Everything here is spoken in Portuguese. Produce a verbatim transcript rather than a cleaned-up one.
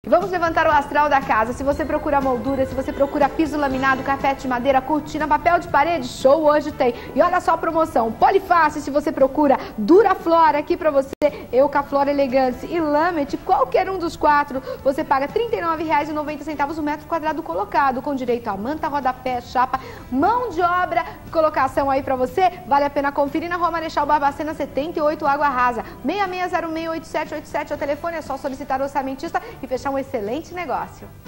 E vamos levantar o astral da casa. Se você procura moldura, se você procura piso laminado, carpete de madeira, cortina, papel de parede, show hoje tem. E olha só a promoção, Polifácil, se você procura Duraflor aqui pra você, Eucaflor Elegance e Lamet, qualquer um dos quatro, você paga trinta e nove reais e noventa centavos o metro quadrado colocado, com direito a manta, rodapé, chapa, mão de obra, colocação aí pra você, vale a pena conferir na Rua Marechal Barbacena setenta e oito, Água Rasa, seis seis zero seis oito sete oito sete, o telefone é só solicitar o orçamentista e fechar um excelente negócio.